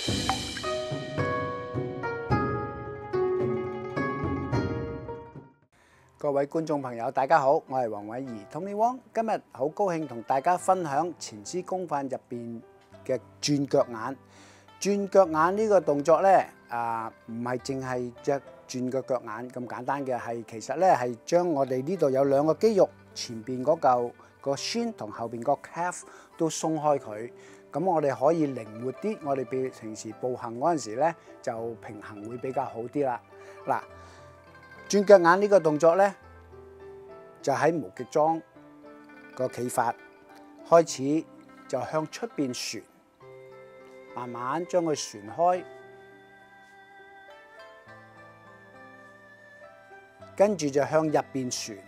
各位觀眾朋友，大家好，我係黃偉儀 Tony Wong。今日好高興同大家分享前肢功法入邊嘅轉腳眼。轉腳眼呢個動作咧，唔係淨係隻轉個腳眼咁簡單嘅，係其實咧係將我哋呢度有兩個肌肉，前邊嗰嚿個 shin 同後邊個 calf 都鬆開佢。咁我哋可以靈活啲，我哋平時步行嗰陣時咧就平衡會比較好啲啦。嗱。轉腳眼呢個動作咧，就喺無極樁個企法開始，就向出邊旋，慢慢將佢旋開，跟住就向入邊旋，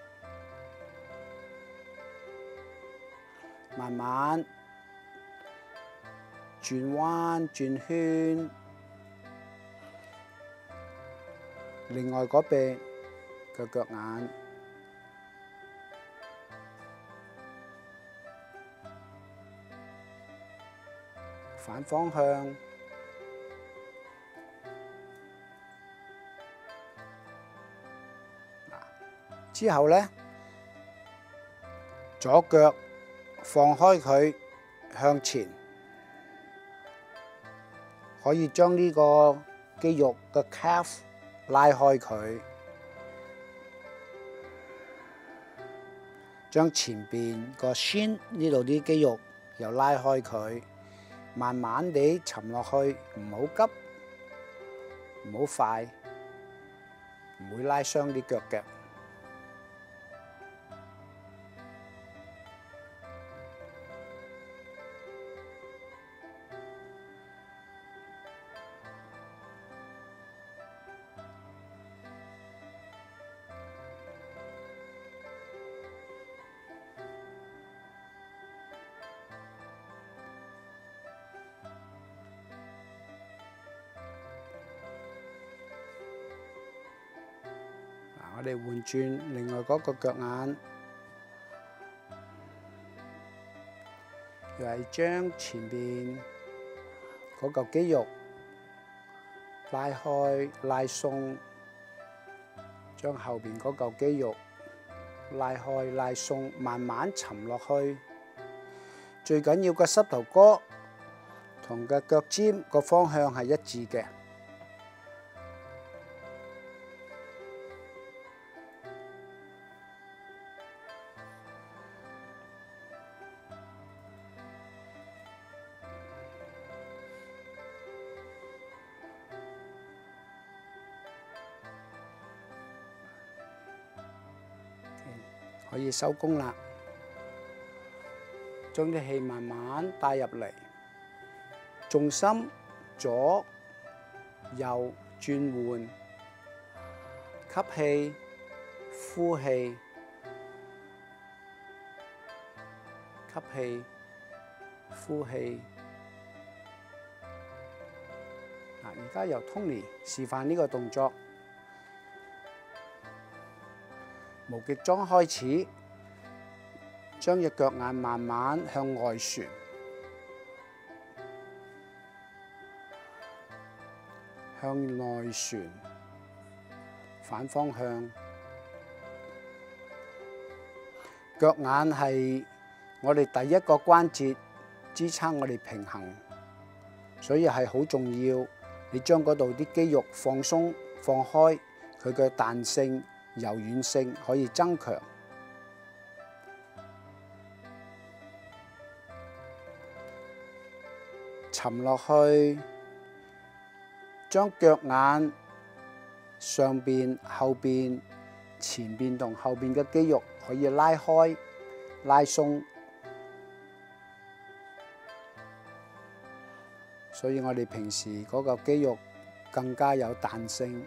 慢慢轉彎轉圈。另外嗰邊嘅腳眼，反方向，之後咧，左腳放開佢向前，可以將呢個肌肉嘅 calf拉開佢，將前邊個 shin 呢度啲肌肉又拉開佢，慢慢地沉落去，唔好急，唔好快，唔會拉傷啲腳嘅。我哋換轉另外嗰個腳眼，又係將前邊嗰嚿肌肉拉開拉鬆，將後邊嗰嚿肌肉拉開拉鬆，慢慢沉落去。最緊要個膝頭哥同個腳尖個方向係一致嘅。可以收工啦，將啲氣慢慢帶入嚟，重心左右轉換，吸氣，呼氣，吸氣，呼氣。嗱，而家由 Tony 示範呢個動作。無極樁開始，將隻腳眼慢慢向外旋，向內旋，反方向。腳眼係我哋第一個關節，支撐我哋平衡，所以係好重要。你將嗰度啲肌肉放鬆、放開，佢嘅彈性、柔軟性可以增強，沉落去，將腳眼上邊、後邊、前邊同後邊嘅肌肉可以拉開、拉鬆，所以我哋平時嗰個肌肉更加有彈性。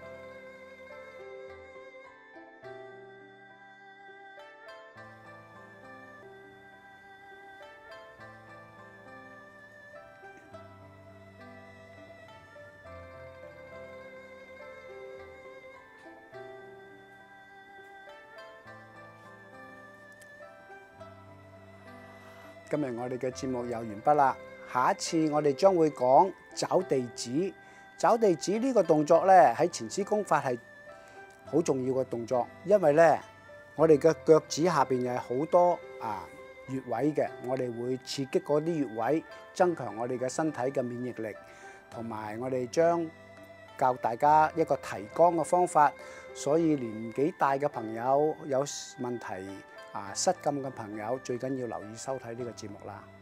今日我哋嘅節目又完畢啦，下一次我哋將會講找地址。找地址呢個動作咧喺前肢功法係好重要嘅動作，因為咧我哋嘅腳趾下邊有好多穴位嘅，我哋會刺激嗰啲穴位，增強我哋嘅身體嘅免疫力，同埋我哋將教大家一個提肛嘅方法。所以年紀大嘅朋友有問題失禁嘅朋友，最緊要留意收睇呢個節目啦。